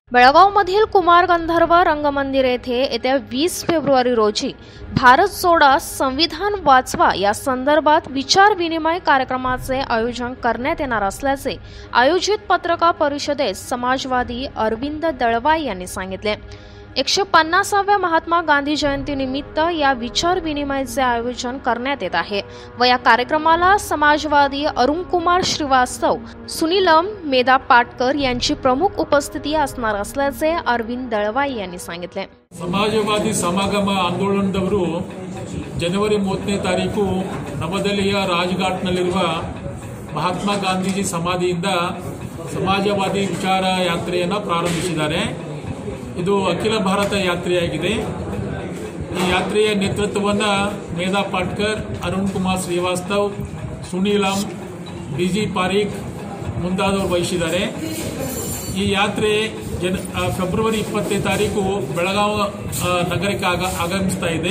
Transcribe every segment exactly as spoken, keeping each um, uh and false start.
बेळगावमधील कुमार गंधर्व रंगमंदिर येथे येत्या वीस फेब्रुवारी रोजी भारत जोडा संविधान वाचवा या संदर्भात विचार विनिमय कार्यक्रमाचे आयोजन करण्यात येणार असल्याचे आयोजित पत्रकार परिषदेत समाजवादी अरविंद दळवाई यांनी सांगितले। एकशे पन्नासाव्या महात्मा गांधी जयंतीनिमित्त या विचार विनिमयाचे आयोजन करण्यात येत आहे व या कार्यक्रमाला समाजवादी अरुण कुमार श्रीवास्तव, सुनीलम मेधा पाटकर यांची प्रमुख उपस्थिती असणार असल्याचे अरविंद दळवाई यांनी सांगितले। समाजवादी समागम आंदोलनदವರು ಜನವರಿ ಮೂವತ್ತನೇ ತಾರೀಕು ನವದೆಹಲಿಯ ರಾಜ್ಘಾಟ್ನಲ್ಲಿರುವ ಮಹಾತ್ಮ ಗಾಂಧೀಜಿ ಸಮಾಧಿಯಿಂದ ಸಮಾಜವಾದಿ ವಿಚಾರ ಯಾತ್ರೆಯನ್ನು ಪ್ರಾರಂಭಿಸಿದ್ದಾರೆ। ಇದು ಅಖಿಲ ಭಾರತ ಯಾತ್ರೆಯಾಗಿದೆ। ಈ ಯಾತ್ರೆಯ ನೇತೃತ್ವವನ್ನು ಮೇಧಾ ಪಾಟ್ಕರ್, ಅರುಣ್ ಕುಮಾರ್ ಶ್ರೀವಾಸ್ತವ್, ಸುನೀಲಂ, ಬಿಜಿ ಪಾರೀಖ್ ಮುಂತಾದವರು ವಹಿಸಿದ್ದಾರೆ। ಈ ಯಾತ್ರೆ ಜನ ಫೆಬ್ರವರಿ ಇಪ್ಪತ್ತನೇ ತಾರೀಕು ಬೆಳಗಾವಿ ನಗರಕ್ಕೆ ಆಗಮಿಸ್ತಾ ಇದೆ।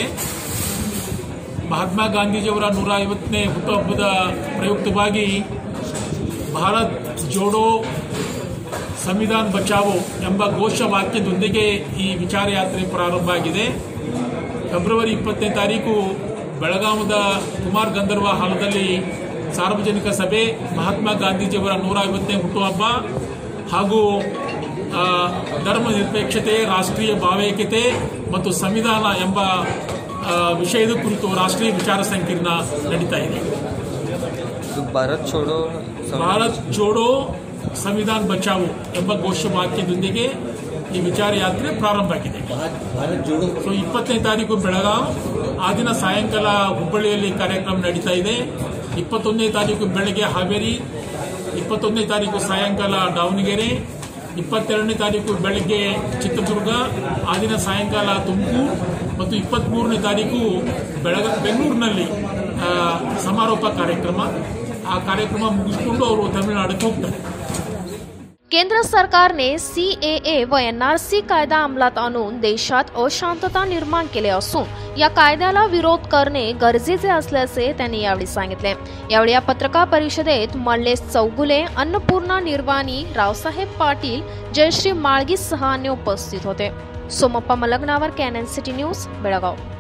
ಮಹಾತ್ಮ ಗಾಂಧೀಜಿಯವರ ನೂರ ಐವತ್ತನೇ ಹುಟ್ಟುಹಬ್ಬದ ಪ್ರಯುಕ್ತವಾಗಿ ಭಾರತ್ ಜೋಡೋ ಸಂವಿಧಾನ ಬಚಾವೋ ಎಂಬ ಘೋಷವಾಕ್ಯದೊಂದಿಗೆ ಈ ವಿಚಾರ ಯಾತ್ರೆ ಪ್ರಾರಂಭ ಆಗಿದೆ। ಫೆಬ್ರವರಿ ಇಪ್ಪತ್ತನೇ ತಾರೀಕು ಬೆಳಗಾವಿಯ ಕುಮಾರ್ ಗಂಧರ್ವ ಹಾಲದಲ್ಲಿ ಸಾರ್ವಜನಿಕ ಸಭೆ, ಮಹಾತ್ಮ ಗಾಂಧೀಜಿಯವರ ನೂರ ಐವತ್ತನೇ ಹುಟ್ಟುಹಬ್ಬ ಹಾಗೂ ಧರ್ಮ ನಿರಪೇಕ್ಷತೆ, ರಾಷ್ಟ್ರೀಯ ಭಾವೈಕ್ಯತೆ ಮತ್ತು ಸಂವಿಧಾನ ಎಂಬ ವಿಷಯದ ಕುರಿತು ರಾಷ್ಟ್ರೀಯ ವಿಚಾರ ಸಂಕಿರಣ ನಡೀತಾ ಇದೆ। ಭಾರತ್ ಜೋಡೋ ಭಾರತ್ ಜೋಡೋ ಸಂವಿಧಾನ ಬಚಾವೋ ಎಂಬ ಘೋಷವಾಕ್ಯದೊಂದಿಗೆ ಈ ವಿಚಾರ ಯಾತ್ರೆ ಪ್ರಾರಂಭ ಆಗಿದೆ। ಸೊ ಇಪ್ಪತ್ತನೇ ತಾರೀಕು ಬೆಳಗಾವಿ, ಆ ದಿನ ಸಾಯಂಕಾಲ ಹುಬ್ಬಳ್ಳಿಯಲ್ಲಿ ಕಾರ್ಯಕ್ರಮ ನಡೀತಾ ಇದೆ। ಇಪ್ಪತ್ತೊಂದನೇ ತಾರೀಕು ಬೆಳಗ್ಗೆ ಹಾವೇರಿ, ಇಪ್ಪತ್ತೊಂದನೇ ತಾರೀಕು ಸಾಯಂಕಾಲ ದಾವಣಗೆರೆ, ಇಪ್ಪತ್ತೆರಡನೇ ತಾರೀಕು ಬೆಳಗ್ಗೆ ಚಿತ್ರದುರ್ಗ, ಆ ದಿನ ಸಾಯಂಕಾಲ ತುಮಕೂರು ಮತ್ತು ಇಪ್ಪತ್ಮೂರನೇ ತಾರೀಕು ಬೆಳಗ ಬೆಂಗಳೂರಿನಲ್ಲಿ ಸಮಾರೋಪ ಕಾರ್ಯಕ್ರಮ। ಆ ಕಾರ್ಯಕ್ರಮ ಮುಗಿಸಿಕೊಂಡು ಅವರು ತಮಿಳುನಾಡಿಗೆ ಹೋಗ್ತಾರೆ। केंद्र सरकारने सी ए ए व एन आर सी कायदा अंमलात आणून देशात अशांतता निर्माण केले असून या कायद्याला विरोध करणे गरजेचे असल्याचे त्यांनी यावेळी सांगितले। यावेळी या पत्रकार परिषदेत मल्लेश चौगुले, अन्नपूर्णा निर्वाणी, रावसाहेब पाटील, जयश्री माळगी सह अन्य उपस्थित होते। Somappa Malaganavar canon city news, Belgaum.